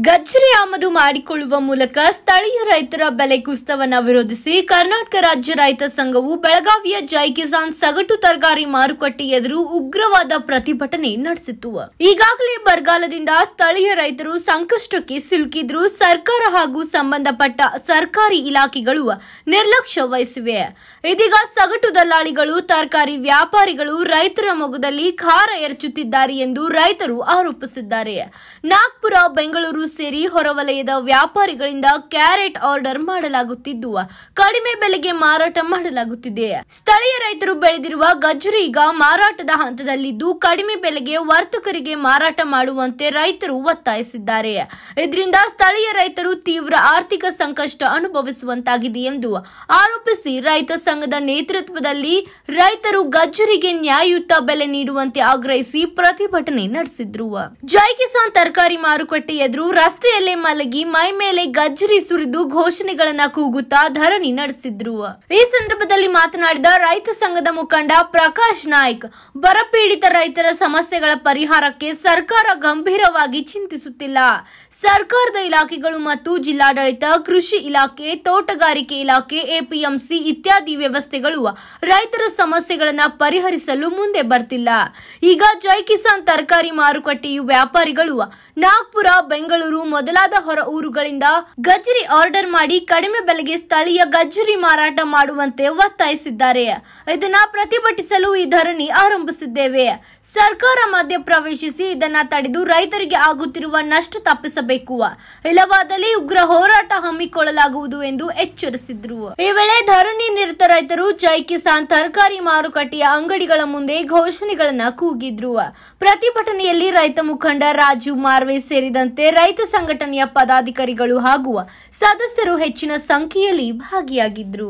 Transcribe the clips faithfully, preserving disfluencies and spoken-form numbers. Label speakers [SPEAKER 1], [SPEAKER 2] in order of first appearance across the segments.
[SPEAKER 1] ಗಜ್ಜರಿ ಆಮದು ಮಾಡಿಕೊಳ್ಳುವ ಮೂಲಕ ಸ್ಥಳೀಯ ರೈತರ ಬೆಲೆ ಕುಸಿತವನ್ನು ವಿರೋಧಿಸಿ ಕರ್ನಾಟಕ ರಾಜ್ಯ ರೈತ ಸಂಘವು ಬೆಳಗಾವಿಯ ಜೈ ಕಿಸಾನ್ ಸಗಟು ತರಕಾರಿ ಮಾರುಕಟ್ಟೆ ಎದುರು ಉಗ್ರವಾದ ಪ್ರತಿಭಟನೆ ನಡೆಸಿತು. ಈಗಾಗಲೇ ಬರಗಾಲದಿಂದ ಸ್ಥಳೀಯ ರೈತರು ಸಂಕಷ್ಟಕ್ಕೆ ಸಿಲುಕಿದ್ರು. ಸರ್ಕಾರ ಹಾಗೂ ಸಂಬಂಧಪಟ್ಟ ಸರ್ಕಾರಿ ಇಲಾಖೆಗಳು ನಿರ್ಲಕ್ಷ್ಯ ವಹಿಸಿವೆ. ಇದೀಗ ಸಗಟು ದಲ್ಲಾಳಿಗಳು, ತರಕಾರಿ ವ್ಯಾಪಾರಿಗಳು ರೈತರ ಮೊಗದಲ್ಲಿ ಖಾರ ಎರಚುತ್ತಿದ್ದಾರೆ ಎಂದು ರೈತರು ಆರೋಪಿಸಿದ್ದಾರೆ. ನಾಗ್ಪುರ, ಬೆಂಗಳೂರು ಸೇರಿ ಹೊರವಲಯದ ವ್ಯಾಪಾರಿಗಳಿಂದ ಕ್ಯಾರೆಟ್ ಆರ್ಡರ್ ಮಾಡಲಾಗುತ್ತಿದ್ದು ಕಡಿಮೆ ಬೆಲೆಗೆ ಮಾರಾಟ ಮಾಡಲಾಗುತ್ತಿದೆ. ಸ್ಥಳೀಯ ರೈತರು ಬೆಳೆದಿರುವ ಗಜ್ಜರಿ ಈಗ ಮಾರಾಟದ ಹಂತದಲ್ಲಿದ್ದು ಕಡಿಮೆ ಬೆಲೆಗೆ ವರ್ತಕರಿಗೆ ಮಾರಾಟ ಮಾಡುವಂತೆ ರೈತರು ಒತ್ತಾಯಿಸಿದ್ದಾರೆ. ಇದರಿಂದ ಸ್ಥಳೀಯ ರೈತರು ತೀವ್ರ ಆರ್ಥಿಕ ಸಂಕಷ್ಟ ಅನುಭವಿಸುವಂತಾಗಿದೆ ಎಂದು ಆರೋಪಿಸಿ ರೈತ ಸಂಘದ ನೇತೃತ್ವದಲ್ಲಿ ರೈತರು ಗಜ್ಜರಿಗೆ ನ್ಯಾಯಯುತ ಬೆಲೆ ನೀಡುವಂತೆ ಆಗ್ರಹಿಸಿ ಪ್ರತಿಭಟನೆ ನಡೆಸಿದ್ರು. ಜೈ ಕಿಸಾನ್ ತರಕಾರಿ ಮಾರುಕಟ್ಟೆ ಎದುರು ರಸ್ತೆಯಲ್ಲೇ ಮಲಗಿ ಮೈ ಮೇಲೆ ಗಜ್ಜರಿ ಸುರಿದು ಘೋಷಣೆಗಳನ್ನ ಕೂಗುತ್ತಾ ಧರಣಿ ನಡೆಸಿದ್ರು. ಈ ಸಂದರ್ಭದಲ್ಲಿ ಮಾತನಾಡಿದ ರೈತ ಸಂಘದ ಮುಖಂಡ ಪ್ರಕಾಶ್ ನಾಯ್ಕ್, ಬರಪೀಡಿತ ರೈತರ ಸಮಸ್ಯೆಗಳ ಪರಿಹಾರಕ್ಕೆ ಸರ್ಕಾರ ಗಂಭೀರವಾಗಿ ಚಿಂತಿಸುತ್ತಿಲ್ಲ. ಸರ್ಕಾರದ ಇಲಾಖೆಗಳು ಮತ್ತು ಜಿಲ್ಲಾಡಳಿತ, ಕೃಷಿ ಇಲಾಖೆ, ತೋಟಗಾರಿಕೆ ಇಲಾಖೆ, ಎಪಿಎಂಸಿ ಇತ್ಯಾದಿ ವ್ಯವಸ್ಥೆಗಳು ರೈತರ ಸಮಸ್ಯೆಗಳನ್ನ ಪರಿಹರಿಸಲು ಮುಂದೆ ಬರ್ತಿಲ್ಲ. ಈಗ ಜೈ ಕಿಸಾನ್ ತರಕಾರಿ ಮಾರುಕಟ್ಟೆಯು ವ್ಯಾಪಾರಿಗಳು ನಾಗ್ಪುರ, ಬೆಂಗಳೂರು ಮೊದಲಾದ ಹೊರ ಊರುಗಳಿಂದ ಗಜ್ಜರಿ ಆರ್ಡರ್ ಮಾಡಿ ಕಡಿಮೆ ಬೆಲೆಗೆ ಸ್ಥಳೀಯ ಗಜ್ಜರಿ ಮಾರಾಟ ಮಾಡುವಂತೆ ಒತ್ತಾಯಿಸಿದ್ದಾರೆ. ಇದನ್ನ ಪ್ರತಿಭಟಿಸಲು ಈ ಧರಣಿ ಆರಂಭಿಸಿದ್ದೇವೆ. ಸರ್ಕಾರ ಮಧ್ಯ ಪ್ರವೇಶಿಸಿ ಇದನ್ನ ತಡೆದು ರೈತರಿಗೆ ಆಗುತ್ತಿರುವ ನಷ್ಟ ತಪ್ಪಿಸಬೇಕು. ಇಲ್ಲವಾದಲ್ಲಿ ಉಗ್ರ ಹೋರಾಟ ಹಮ್ಮಿಕೊಳ್ಳಲಾಗುವುದು ಎಂದು ಎಚ್ಚರಿಸಿದ್ರು. ಈ ವೇಳೆ ಧರಣಿ ನಿರತ ರೈತರು ಜೈ ಕಿಸಾನ್ ತರಕಾರಿ ಮಾರುಕಟ್ಟೆಯ ಅಂಗಡಿಗಳ ಮುಂದೆ ಘೋಷಣೆಗಳನ್ನ ಕೂಗಿದ್ರು. ಪ್ರತಿಭಟನೆಯಲ್ಲಿ ರೈತ ಮುಖಂಡ ರಾಜು ಮಾರ್ವೆ ಸೇರಿದಂತೆ ರೈತ ಸಂಘಟನೆಯ ಪದಾಧಿಕಾರಿಗಳು ಹಾಗೂ ಸದಸ್ಯರು ಹೆಚ್ಚಿನ ಸಂಖ್ಯೆಯಲ್ಲಿ ಭಾಗಿಯಾಗಿದ್ರು.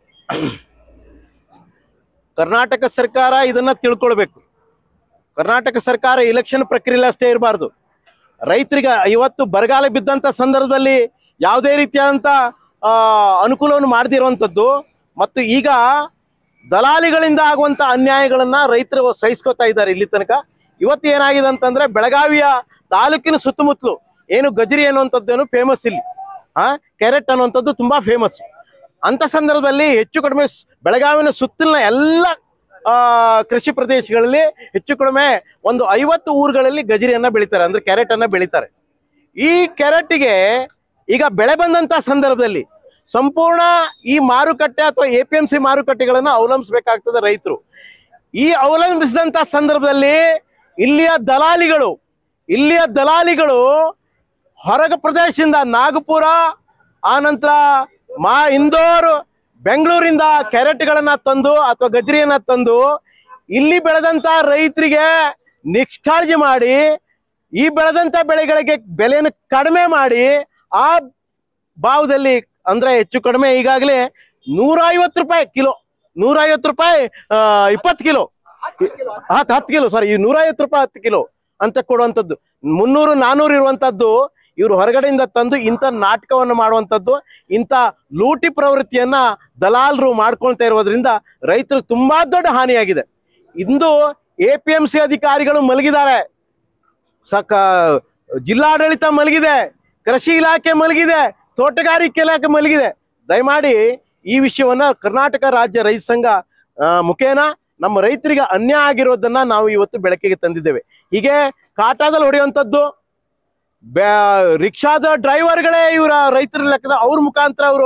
[SPEAKER 2] ಕರ್ನಾಟಕ ಸರ್ಕಾರ ಇದನ್ನ ತಿಳ್ಕೊಳ್ಬೇಕು. ಕರ್ನಾಟಕ ಸರ್ಕಾರ ಎಲೆಕ್ಷನ್ ಪ್ರಕ್ರಿಯೆ ಅಷ್ಟೇ ಇರಬಾರ್ದು. ರೈತರಿಗೆ ಇವತ್ತು ಬರಗಾಲ ಬಿದ್ದಂಥ ಸಂದರ್ಭದಲ್ಲಿ ಯಾವುದೇ ರೀತಿಯಾದಂಥ ಅನುಕೂಲವನ್ನು ಮಾಡದಿರುವಂಥದ್ದು ಮತ್ತು ಈಗ ದಲಾಲಿಗಳಿಂದ ಆಗುವಂಥ ಅನ್ಯಾಯಗಳನ್ನು ರೈತರು ಸಹಿಸ್ಕೋತಾ ಇದ್ದಾರೆ. ಇಲ್ಲಿ ತನಕ ಇವತ್ತು ಏನಾಗಿದೆ ಅಂತಂದರೆ ಬೆಳಗಾವಿಯ ತಾಲೂಕಿನ ಸುತ್ತಮುತ್ತಲು ಏನು ಗಜ್ಜರಿ ಅನ್ನುವಂಥದ್ದೇನು ಫೇಮಸ್, ಇಲ್ಲಿ ಆ ಕ್ಯಾರೆಟ್ ಅನ್ನುವಂಥದ್ದು ತುಂಬ ಫೇಮಸ್. ಅಂಥ ಸಂದರ್ಭದಲ್ಲಿ ಹೆಚ್ಚು ಕಡಿಮೆ ಬೆಳಗಾವಿನ ಸುತ್ತಲಿನ ಎಲ್ಲ ಕೃಷಿ ಪ್ರದೇಶಗಳಲ್ಲಿ ಹೆಚ್ಚು ಕಡಿಮೆ ಒಂದು ಐವತ್ತು ಊರುಗಳಲ್ಲಿ ಗಜ್ಜರಿಯನ್ನ ಬೆಳೀತಾರೆ, ಅಂದ್ರೆ ಕ್ಯಾರೆಟ್ ಅನ್ನ ಬೆಳೀತಾರೆ. ಈ ಕ್ಯಾರೆಟ್ಗೆ ಈಗ ಬೆಳೆ ಬಂದಂತ ಸಂದರ್ಭದಲ್ಲಿ ಸಂಪೂರ್ಣ ಈ ಮಾರುಕಟ್ಟೆ ಅಥವಾ ಎ ಪಿ ಎಂ ಸಿ ಮಾರುಕಟ್ಟೆಗಳನ್ನ ಅವಲಂಬಿಸಬೇಕಾಗ್ತದೆ ರೈತರು. ಈ ಅವಲಂಬಿಸಿದಂತ ಸಂದರ್ಭದಲ್ಲಿ ಇಲ್ಲಿಯ ದಲಾಲಿಗಳು ಇಲ್ಲಿಯ ದಲಾಲಿಗಳು ಹೊರಗ ಪ್ರದೇಶದಿಂದ ನಾಗಪುರ, ಆನಂತರ ಮಾ ಇಂದೋರ್, ಬೆಂಗಳೂರಿಂದ ಕ್ಯಾರೆಟ್ಗಳನ್ನ ತಂದು ಅಥವಾ ಗಜ್ಜರಿಯನ್ನ ತಂದು ಇಲ್ಲಿ ಬೆಳೆದಂತ ರೈತರಿಗೆ ನಿಷ್ಕಾಳಜಿ ಮಾಡಿ ಈ ಬೆಳೆದಂತ ಬೆಳೆಗಳಿಗೆ ಬೆಲೆಯನ್ನು ಕಡಿಮೆ ಮಾಡಿ ಆ ಭಾವದಲ್ಲಿ ಅಂದ್ರೆ ಹೆಚ್ಚು ಕಡಿಮೆ ಈಗಾಗಲೇ ನೂರ ಐವತ್ತು ರೂಪಾಯಿ ಕಿಲೋ ನೂರ ಐವತ್ತು ರೂಪಾಯಿ ಇಪ್ಪತ್ತು ಕಿಲೋ ಹತ್ತು ಹತ್ತು ಕಿಲೋ ಸಾರಿ ಈ ನೂರ ಐವತ್ತು ರೂಪಾಯಿ ಹತ್ತು ಕಿಲೋ ಅಂತ ಕೊಡುವಂಥದ್ದು. ಮುನ್ನೂರು ನಾನೂರು ಇರುವಂತದ್ದು ಇವರು ಹೊರಗಡೆಯಿಂದ ತಂದು ಇಂಥ ನಾಟಕವನ್ನು ಮಾಡುವಂಥದ್ದು, ಇಂಥ ಲೂಟಿ ಪ್ರವೃತ್ತಿಯನ್ನ ದಲಾಲರು ಮಾಡ್ಕೊಳ್ತಾ ಇರೋದ್ರಿಂದ ರೈತರು ತುಂಬಾ ದೊಡ್ಡ ಹಾನಿಯಾಗಿದೆ. ಇಂದು ಎ ಪಿ ಎಂ ಸಿ ಅಧಿಕಾರಿಗಳು ಮಲಗಿದ್ದಾರೆ, ಸಕ ಜಿಲ್ಲಾಡಳಿತ ಮಲಗಿದೆ, ಕೃಷಿ ಇಲಾಖೆ ಮಲಗಿದೆ, ತೋಟಗಾರಿಕೆ ಇಲಾಖೆ ಮಲಗಿದೆ. ದಯಮಾಡಿ ಈ ವಿಷಯವನ್ನ ಕರ್ನಾಟಕ ರಾಜ್ಯ ರೈತ ಸಂಘ ಮುಖೇನ ನಮ್ಮ ರೈತರಿಗೆ ಅನ್ಯಾಯ ಆಗಿರೋದನ್ನ ನಾವು ಇವತ್ತು ಬೆಳಕಿಗೆ ತಂದಿದ್ದೇವೆ. ಹೀಗೆ ಕಾಟಾದಲ್ಲಿ ಹೊಡೆಯುವಂಥದ್ದು, ರಿಕ್ಷಾದ ಡ್ರೈವರ್ಗಳೇ ಇವರ ರೈತರ ಲೆಕ್ಕದ ಅವ್ರ ಮುಖಾಂತರ ಅವರು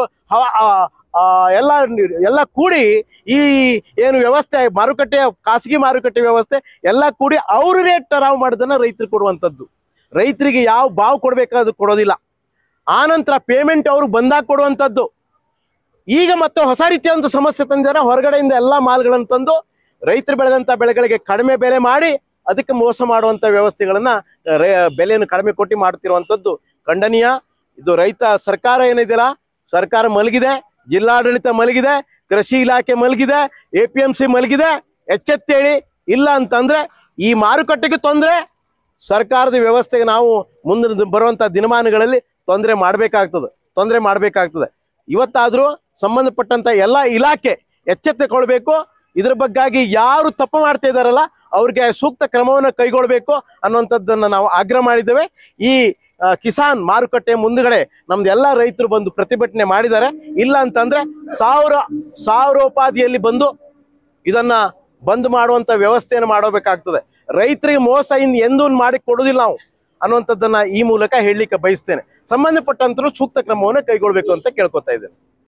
[SPEAKER 2] ಎಲ್ಲ ಎಲ್ಲ ಕೂಡಿ ಈ ಏನು ವ್ಯವಸ್ಥೆ ಮಾರುಕಟ್ಟೆ ಖಾಸಗಿ ಮಾರುಕಟ್ಟೆ ವ್ಯವಸ್ಥೆ ಎಲ್ಲ ಕೂಡಿ ಅವ್ರ ರೇಟ್ ಟರಾವ್ ಮಾಡೋದನ್ನ ರೈತರು ಕೊಡುವಂಥದ್ದು. ರೈತರಿಗೆ ಯಾವ ಭಾವ್ ಕೊಡ್ಬೇಕಾದ್ರು ಕೊಡೋದಿಲ್ಲ. ಆನಂತರ ಪೇಮೆಂಟ್ ಅವರು ಬಂದಾಗ ಕೊಡುವಂಥದ್ದು. ಈಗ ಮತ್ತೆ ಹೊಸ ರೀತಿಯಾದಂಥ ಸಮಸ್ಯೆ ತಂದಿದ್ದಾರೆ. ಹೊರಗಡೆಯಿಂದ ಎಲ್ಲ ಮಾಲ್ಗಳನ್ನು ತಂದು ರೈತರು ಬೆಳೆದಂಥ ಬೆಳೆಗಳಿಗೆ ಕಡಿಮೆ ಬೆಲೆ ಮಾಡಿ ಅದಕ್ಕೆ ಮೋಸ ಮಾಡುವಂಥ ವ್ಯವಸ್ಥೆಗಳನ್ನ ಬೆಲೆಯನ್ನು ಕಡಿಮೆ ಕೊಟ್ಟು ಮಾಡ್ತಿರುವಂಥದ್ದು ಖಂಡನೀಯ. ಇದು ರೈತ ಸರ್ಕಾರ ಏನಿದೆಯಲ್ಲ, ಸರ್ಕಾರ ಮಲಗಿದೆ, ಜಿಲ್ಲಾಡಳಿತ ಮಲಗಿದೆ, ಕೃಷಿ ಇಲಾಖೆ ಮಲಗಿದೆ, ಎ ಪಿ ಎಂ ಸಿ ಮಲಗಿದೆ. ಎಚ್ಚೆತ್ತೇಳಿ, ಇಲ್ಲ ಅಂತಂದ್ರೆ ಈ ಮಾರುಕಟ್ಟೆಗೆ ತೊಂದರೆ, ಸರ್ಕಾರದ ವ್ಯವಸ್ಥೆಗೆ ನಾವು ಮುಂದೆ ಬರುವಂಥ ದಿನಮಾನಗಳಲ್ಲಿ ತೊಂದರೆ ಮಾಡಬೇಕಾಗ್ತದೆ ತೊಂದರೆ ಮಾಡಬೇಕಾಗ್ತದೆ ಇವತ್ತಾದರೂ ಸಂಬಂಧಪಟ್ಟಂತ ಎಲ್ಲ ಇಲಾಖೆ ಎಚ್ಚೆತ್ತುಕೊಳ್ಬೇಕು. ಇದ್ರ ಬಗ್ಗಾಗಿ ಯಾರು ತಪ್ಪು ಮಾಡ್ತಾ ಇದ್ದಾರಲ್ಲ ಅವ್ರಿಗೆ ಸೂಕ್ತ ಕ್ರಮವನ್ನು ಕೈಗೊಳ್ಳಬೇಕು ಅನ್ನುವಂಥದ್ದನ್ನು ನಾವು ಆಗ್ರಹ ಮಾಡಿದ್ದೇವೆ. ಈ ಆ, ಕಿಸಾನ್ ಮಾರುಕಟ್ಟೆ ಮುಂದುಗಡೆ ನಮ್ದೆಲ್ಲ ರೈತರು ಬಂದು ಪ್ರತಿಭಟನೆ ಮಾಡಿದ್ದಾರೆ. ಇಲ್ಲ ಅಂತಂದ್ರೆ ಸಾವಿರ ಸಾವಿರೋಪಾದಿಯಲ್ಲಿ ಬಂದು ಇದನ್ನ ಬಂದ್ ಮಾಡುವಂತ ವ್ಯವಸ್ಥೆಯನ್ನು ಮಾಡಬೇಕಾಗ್ತದೆ. ರೈತರಿಗೆ ಮೋಸ ಇನ್ ಎಂದೂ ಮಾಡಿ ಕೊಡುದಿಲ್ಲ ನಾವು ಅನ್ನುವಂಥದ್ದನ್ನ ಈ ಮೂಲಕ ಹೇಳಲಿಕ್ಕೆ ಬಯಸ್ತೇನೆ. ಸಂಬಂಧಪಟ್ಟಂತರೂ ಸೂಕ್ತ ಕ್ರಮವನ್ನು ಕೈಗೊಳ್ಬೇಕು ಅಂತ ಕೇಳ್ಕೊತಾ ಇದ್ದೇನೆ.